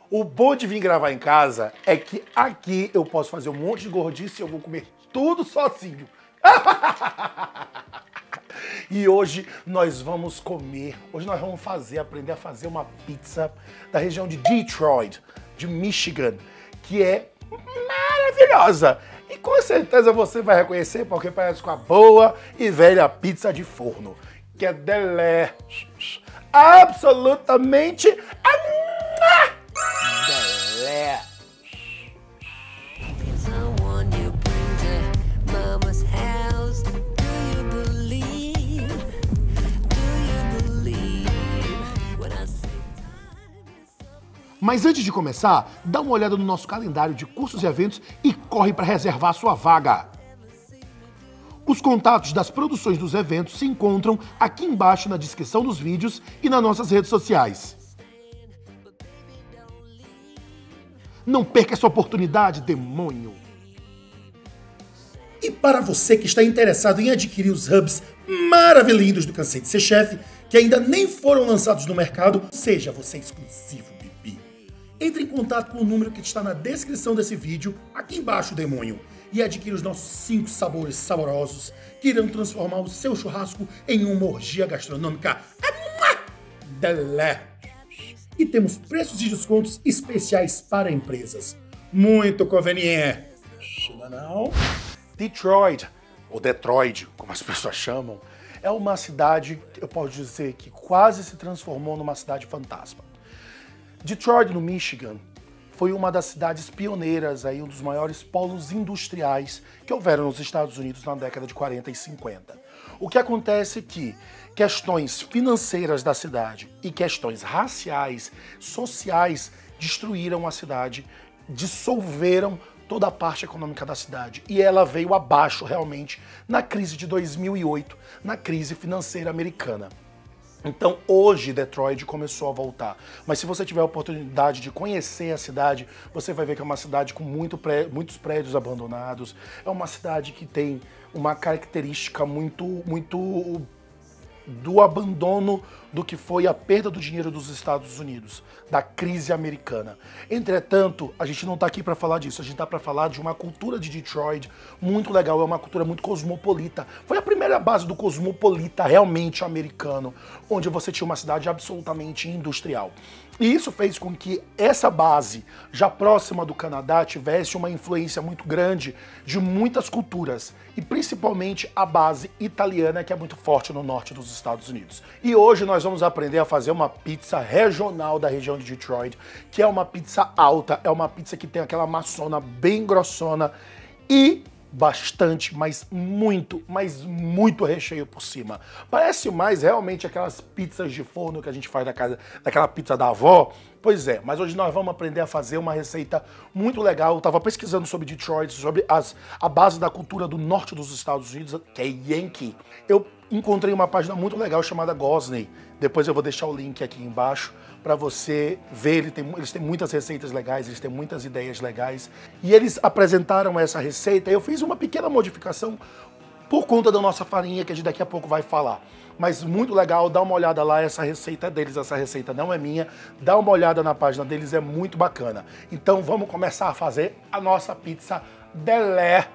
O bom de vir gravar em casa é que aqui eu posso fazer um monte de gordice e eu vou comer tudo sozinho. E hoje nós vamos comer, hoje nós vamos aprender a fazer uma pizza da região de Detroit, de Michigan, que é maravilhosa. E com certeza você vai reconhecer porque parece com a boa e velha pizza de forno, que é delé, absolutamente delé. Mas antes de começar, dá uma olhada no nosso calendário de cursos e eventos e corre para reservar sua vaga. Os contatos das produções dos eventos se encontram aqui embaixo na descrição dos vídeos e nas nossas redes sociais. Não perca essa oportunidade, demônio! E para você que está interessado em adquirir os hubs maravilhindos do Cansei de Ser Chefe, que ainda nem foram lançados no mercado, seja você exclusivo. Entre em contato com o número que está na descrição desse vídeo, aqui embaixo, demônio, e adquira os nossos 5 sabores saborosos que irão transformar o seu churrasco em uma orgia gastronômica delé. E temos preços e descontos especiais para empresas. Muito conveniente, não? Detroit, ou Detroit, como as pessoas chamam, é uma cidade, eu posso dizer, que quase se transformou numa cidade fantasma. Detroit, no Michigan, foi uma das cidades pioneiras, aí, um dos maiores polos industriais que houveram nos Estados Unidos na década de 40 e 50. O que acontece é que questões financeiras da cidade e questões raciais, sociais, destruíram a cidade, dissolveram toda a parte econômica da cidade. E ela veio abaixo, realmente, na crise de 2008, na crise financeira americana. Então, hoje, Detroit começou a voltar. Mas se você tiver a oportunidade de conhecer a cidade, você vai ver que é uma cidade com muitos prédios abandonados. É uma cidade que tem uma característica muito do abandono do que foi a perda do dinheiro dos Estados Unidos, da crise americana. Entretanto, a gente não está aqui para falar disso, a gente está para falar de uma cultura de Detroit muito legal, é uma cultura muito cosmopolita. Foi a primeira base do cosmopolita realmente americano, onde você tinha uma cidade absolutamente industrial. E isso fez com que essa base, já próxima do Canadá, tivesse uma influência muito grande de muitas culturas, e principalmente a base italiana, que é muito forte no norte dos Estados Unidos. E hoje nós vamos aprender a fazer uma pizza regional da região de Detroit, que é uma pizza alta, é uma pizza que tem aquela maçona bem grossona e bastante, mas muito recheio por cima. Parece mais realmente aquelas pizzas de forno que a gente faz na casa, daquela pizza da avó. Pois é, mas hoje nós vamos aprender a fazer uma receita muito legal. Eu tava pesquisando sobre Detroit, sobre a base da cultura do norte dos Estados Unidos, que é Yankee. Eu encontrei uma página muito legal chamada Gosney. Depois eu vou deixar o link aqui embaixo para você ver. Eles têm muitas receitas legais, eles têm muitas ideias legais. E eles apresentaram essa receita. Eu fiz uma pequena modificação por conta da nossa farinha, que a gente daqui a pouco vai falar. Mas muito legal, dá uma olhada lá, essa receita é deles, essa receita não é minha. Dá uma olhada na página deles, é muito bacana. Então vamos começar a fazer a nossa pizza delé.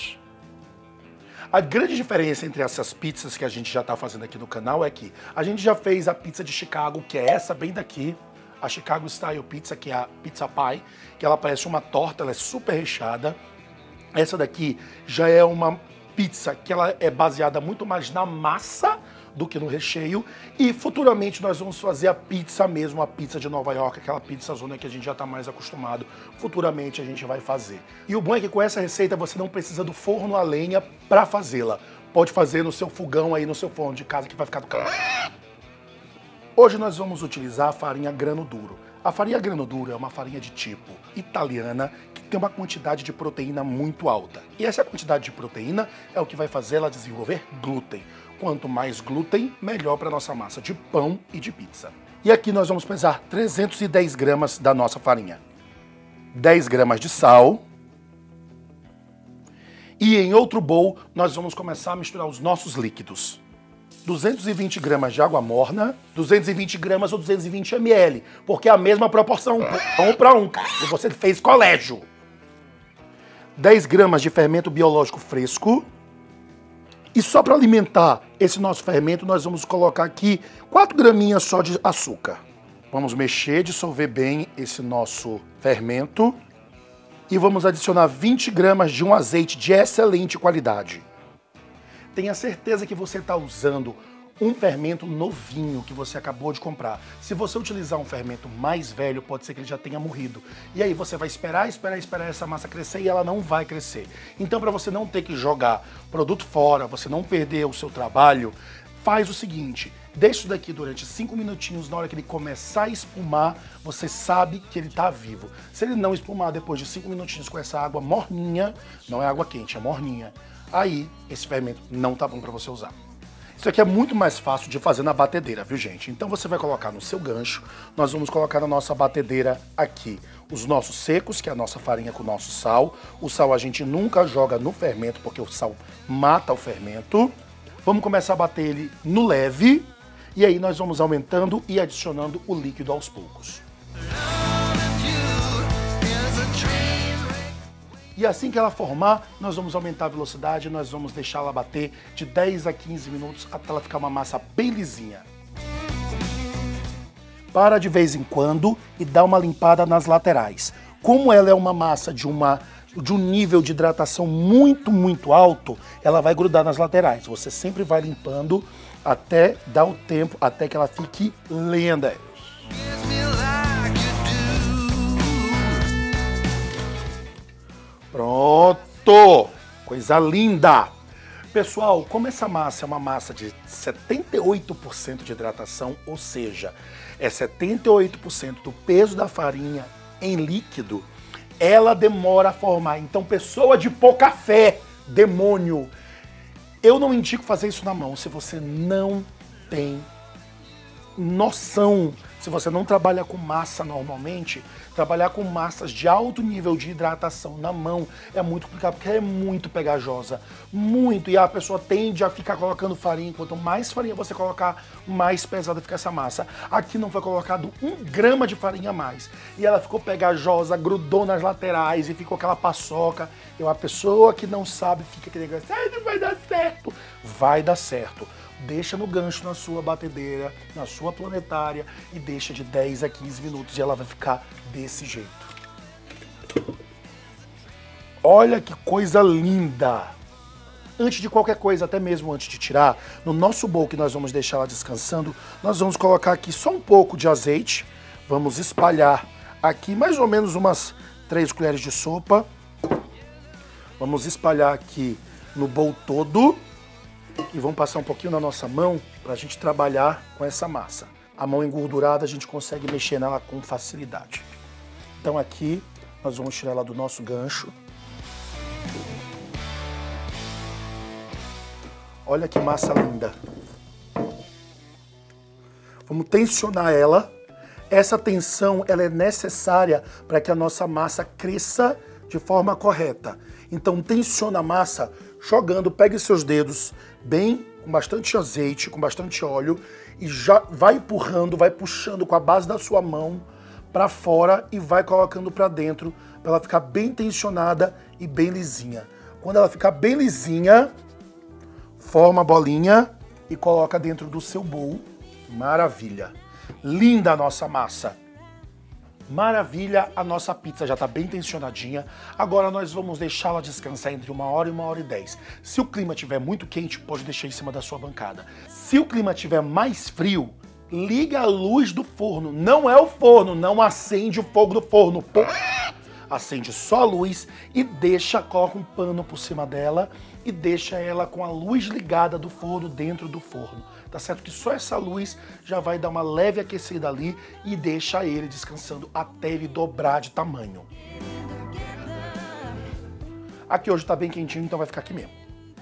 A grande diferença entre essas pizzas que a gente já está fazendo aqui no canal é que a gente já fez a pizza de Chicago, que é essa bem daqui, a Chicago Style Pizza, que é a Pizza Pie, que ela parece uma torta, ela é super recheada. Essa daqui já é uma pizza que ela é baseada muito mais na massa do que no recheio, e futuramente nós vamos fazer a pizza mesmo, a pizza de Nova York, aquela pizza zona que a gente já está mais acostumado. Futuramente a gente vai fazer. E o bom é que com essa receita você não precisa do forno a lenha para fazê-la. Pode fazer no seu fogão aí, no seu forno de casa, que vai ficar do caralho. Hoje nós vamos utilizar a farinha grano duro. A farinha grano duro é uma farinha de tipo italiana que tem uma quantidade de proteína muito alta. E essa quantidade de proteína é o que vai fazer ela desenvolver glúten. Quanto mais glúten, melhor para nossa massa de pão e de pizza. E aqui nós vamos pesar 310 gramas da nossa farinha. 10 gramas de sal. E em outro bowl, nós vamos começar a misturar os nossos líquidos. 220 gramas de água morna, 220 gramas ou 220 ml, porque é a mesma proporção, 1 para 1, e você fez colégio. 10 gramas de fermento biológico fresco. E só para alimentar esse nosso fermento, nós vamos colocar aqui 4 graminhas só de açúcar. Vamos mexer, dissolver bem esse nosso fermento. E vamos adicionar 20 gramas de um azeite de excelente qualidade. Tenha certeza que você está usando um fermento novinho que você acabou de comprar. Se você utilizar um fermento mais velho, pode ser que ele já tenha morrido. E aí você vai esperar essa massa crescer e ela não vai crescer. Então, para você não ter que jogar produto fora, você não perder o seu trabalho, faz o seguinte, deixa isso daqui durante 5 minutinhos, na hora que ele começar a espumar, você sabe que ele está vivo. Se ele não espumar depois de 5 minutinhos com essa água morninha, não é água quente, é morninha, aí esse fermento não tá bom para você usar. Isso aqui é muito mais fácil de fazer na batedeira, viu, gente? Então você vai colocar no seu gancho, nós vamos colocar na nossa batedeira aqui os nossos secos, que é a nossa farinha com o nosso sal. O sal a gente nunca joga no fermento, porque o sal mata o fermento. Vamos começar a bater ele no leve, e aí nós vamos aumentando e adicionando o líquido aos poucos. E assim que ela formar, nós vamos aumentar a velocidade, nós vamos deixar ela bater de 10 a 15 minutos até ela ficar uma massa bem lisinha. Para de vez em quando e dá uma limpada nas laterais. Como ela é uma massa de um nível de hidratação muito alto, ela vai grudar nas laterais. Você sempre vai limpando até dar o tempo, até que ela fique linda. Pronto! Coisa linda! Pessoal, como essa massa é uma massa de 78% de hidratação, ou seja, é 78% do peso da farinha em líquido, ela demora a formar. Então, pessoa de pouca fé, demônio, eu não indico fazer isso na mão se você não tem noção. Se você não trabalha com massa normalmente, trabalhar com massas de alto nível de hidratação na mão é muito complicado, porque é muito pegajosa, muito, e a pessoa tende a ficar colocando farinha. Quanto mais farinha você colocar, mais pesada fica essa massa. Aqui não foi colocado 1 grama de farinha a mais, e ela ficou pegajosa, grudou nas laterais e ficou aquela paçoca. E uma pessoa que não sabe fica aquele negócio, não vai dar certo. Vai dar certo. Deixa no gancho na sua batedeira, na sua planetária, e deixa de 10 a 15 minutos e ela vai ficar desse jeito. Olha que coisa linda! Antes de qualquer coisa, até mesmo antes de tirar, no nosso bowl que nós vamos deixar ela descansando, nós vamos colocar aqui só um pouco de azeite. Vamos espalhar aqui mais ou menos umas 3 colheres de sopa. Vamos espalhar aqui no bowl todo. E vamos passar um pouquinho na nossa mão para a gente trabalhar com essa massa. A mão engordurada a gente consegue mexer nela com facilidade. Então aqui nós vamos tirar ela do nosso gancho. Olha que massa linda. Vamos tensionar ela. Essa tensão ela é necessária para que a nossa massa cresça de forma correta. Então tensiona a massa jogando, pegue seus dedos bem, com bastante azeite, com bastante óleo, e já vai empurrando, vai puxando com a base da sua mão para fora e vai colocando para dentro, para ela ficar bem tensionada e bem lisinha. Quando ela ficar bem lisinha, forma a bolinha e coloca dentro do seu bowl. Maravilha! Linda a nossa massa! Maravilha, a nossa pizza já está bem tensionadinha. Agora nós vamos deixá-la descansar entre 1 hora e 1h10. Se o clima estiver muito quente, pode deixar em cima da sua bancada. Se o clima estiver mais frio, liga a luz do forno. Não é o forno, não acende o fogo do forno. Acende só a luz e coloca um pano por cima dela e deixa ela com a luz ligada do forno dentro do forno. Tá certo que só essa luz já vai dar uma leve aquecida ali e deixa ele descansando até ele dobrar de tamanho. Aqui hoje tá bem quentinho, então vai ficar aqui mesmo.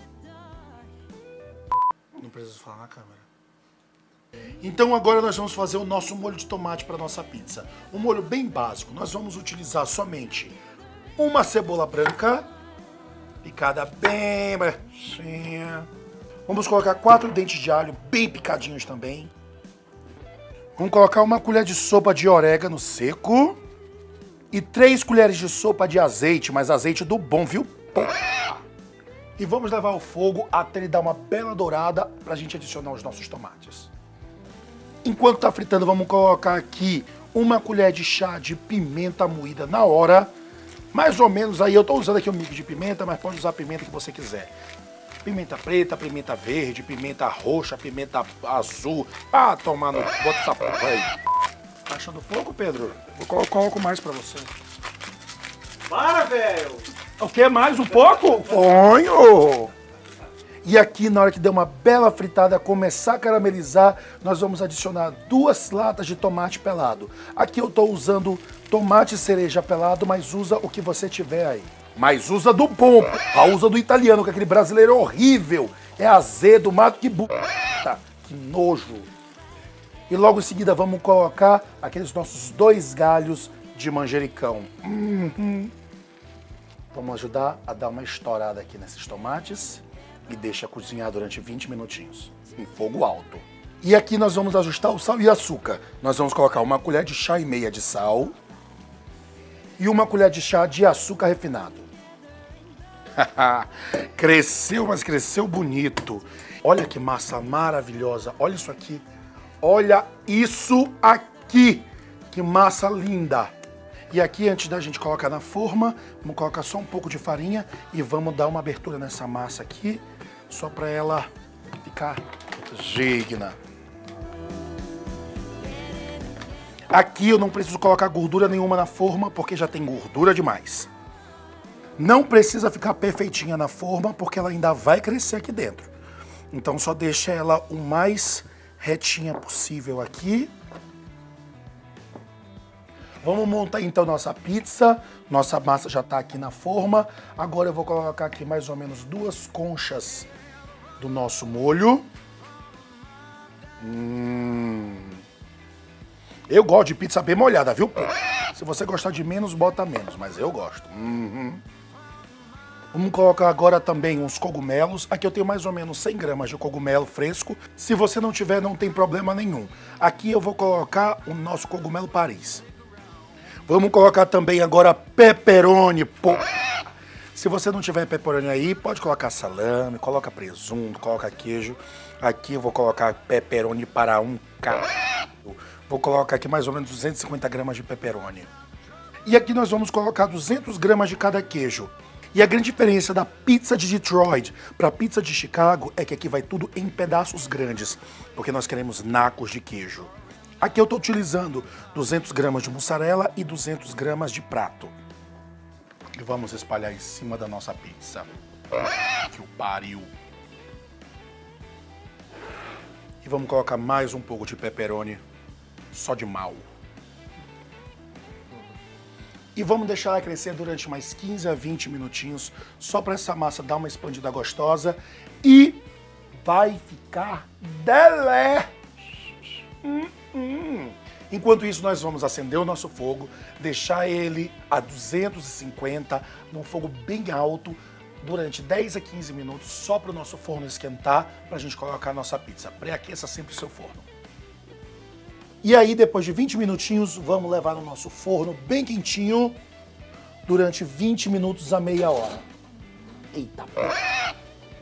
Não preciso falar na câmera. Então agora nós vamos fazer o nosso molho de tomate para nossa pizza. Um molho bem básico. Nós vamos utilizar somente uma cebola branca, picada bem baixinha, Vamos colocar 4 dentes de alho bem picadinhos também. Vamos colocar 1 colher de sopa de orégano seco. E 3 colheres de sopa de azeite, mas azeite do bom, viu? E vamos levar ao fogo até ele dar uma bela dourada pra gente adicionar os nossos tomates. Enquanto tá fritando, vamos colocar aqui 1 colher de chá de pimenta moída na hora. Mais ou menos aí, eu tô usando aqui um mix de pimenta, mas pode usar a pimenta que você quiser. Pimenta preta, pimenta verde, pimenta roxa, pimenta azul. Ah, tomar no... Bota essa porra aí. Tá achando pouco, Pedro? Eu coloco mais pra você. Para, velho! O que? Mais um pouco? Ponho! E aqui, na hora que der uma bela fritada, começar a caramelizar, nós vamos adicionar 2 latas de tomate pelado. Aqui eu tô usando tomate cereja pelado, mas usa o que você tiver aí. Mas usa do bom, usa do italiano, que é aquele brasileiro horrível. É azedo, mato que que nojo. E logo em seguida vamos colocar aqueles nossos 2 galhos de manjericão. Vamos ajudar a dar uma estourada aqui nesses tomates e deixa cozinhar durante 20 minutinhos, em fogo alto. E aqui nós vamos ajustar o sal e açúcar. Nós vamos colocar 1 colher de chá e meia de sal e 1 colher de chá de açúcar refinado. Cresceu, mas cresceu bonito. Olha que massa maravilhosa. Olha isso aqui. Olha isso aqui. Que massa linda. E aqui, antes da gente colocar na forma, vamos colocar só um pouco de farinha e vamos dar uma abertura nessa massa aqui, só para ela ficar digna. Aqui eu não preciso colocar gordura nenhuma na forma, porque já tem gordura demais. Não precisa ficar perfeitinha na forma, porque ela ainda vai crescer aqui dentro. Então só deixa ela o mais retinha possível aqui. Vamos montar então nossa pizza. Nossa massa já está aqui na forma. Agora eu vou colocar aqui mais ou menos 2 conchas do nosso molho. Eu gosto de pizza bem molhada, viu? Se você gostar de menos, bota menos, mas eu gosto. Vamos colocar agora também uns cogumelos. Aqui eu tenho mais ou menos 100 gramas de cogumelo fresco. Se você não tiver, não tem problema nenhum. Aqui eu vou colocar o nosso cogumelo Paris. Vamos colocar também agora pepperoni, Se você não tiver pepperoni aí, pode colocar salame, coloca presunto, coloca queijo. Aqui eu vou colocar pepperoni para 1 kg. Vou colocar aqui mais ou menos 250 gramas de pepperoni. E aqui nós vamos colocar 200 gramas de cada queijo. E a grande diferença da pizza de Detroit para a pizza de Chicago é que aqui vai tudo em pedaços grandes, porque nós queremos nacos de queijo. Aqui eu estou utilizando 200 gramas de mussarela e 200 gramas de prato. E vamos espalhar em cima da nossa pizza. Que o pariu. E vamos colocar mais um pouco de pepperoni, só de mal. E vamos deixar ela crescer durante mais 15 a 20 minutinhos, só para essa massa dar uma expandida gostosa. E vai ficar delé! Enquanto isso, nós vamos acender o nosso fogo, deixar ele a 250, num fogo bem alto, durante 10 a 15 minutos, só para o nosso forno esquentar, para a gente colocar a nossa pizza. Pré-aqueça sempre o seu forno. E aí, depois de 20 minutinhos, vamos levar no nosso forno bem quentinho, durante 20 minutos a meia hora. Eita porra!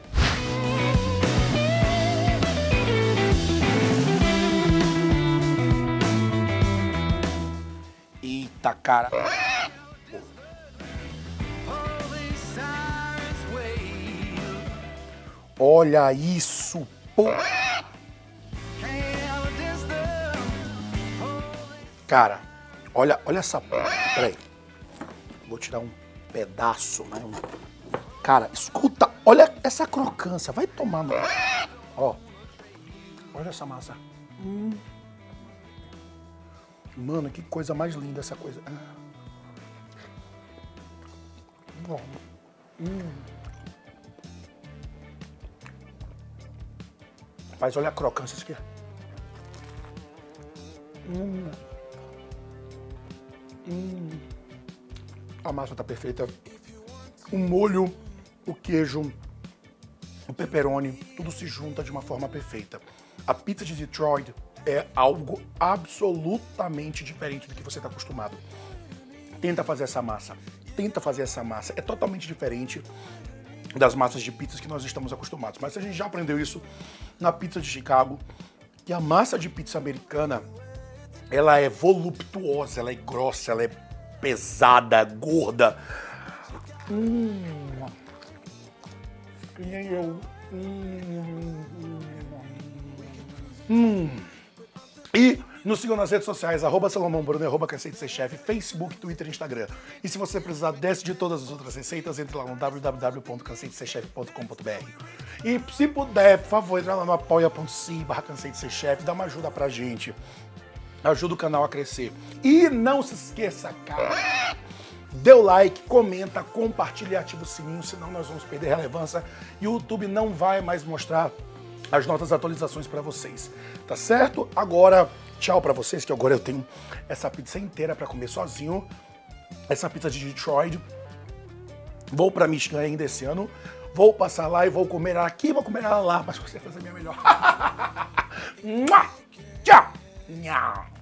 Eita, cara. Olha isso, pô. Cara, olha essa... Peraí. Vou tirar um pedaço, né? Cara, escuta. Olha essa crocância. Vai tomar no... Ó. Olha essa massa. Mano, que coisa mais linda essa coisa. Rapaz, olha a crocância isso aqui. A massa tá perfeita. O molho, o queijo o pepperoni, tudo se junta de uma forma perfeita. A pizza de Detroit é algo absolutamente diferente do que você está acostumado. Tenta fazer essa massa. É totalmente diferente das massas de pizzas que nós estamos acostumados. Mas a gente já aprendeu isso na pizza de Chicago, que a massa de pizza americana, ela é voluptuosa, ela é grossa, ela é pesada, gorda. Que nem eu. E nos sigam nas redes sociais, @SalomãoBruno, @CanseiDeSerChef, Facebook, Twitter e Instagram. E se você precisar dessa de todas as outras receitas, entre lá no www.canseideserchef.com.br. E se puder, por favor, entra lá no apoia.se/CanseiDeSerChef, dá uma ajuda pra gente. Ajuda o canal a crescer. E não se esqueça, cara, dê o like, comenta, compartilha e ativa o sininho, senão nós vamos perder relevância e o YouTube não vai mais mostrar as nossas atualizações para vocês, tá certo? Agora, tchau para vocês, que agora eu tenho essa pizza inteira para comer sozinho, essa pizza de Detroit. Vou para Michigan ainda esse ano, vou passar lá e vou comer ela aqui, vou comer ela lá, mas você fazer a minha melhor. Tchau!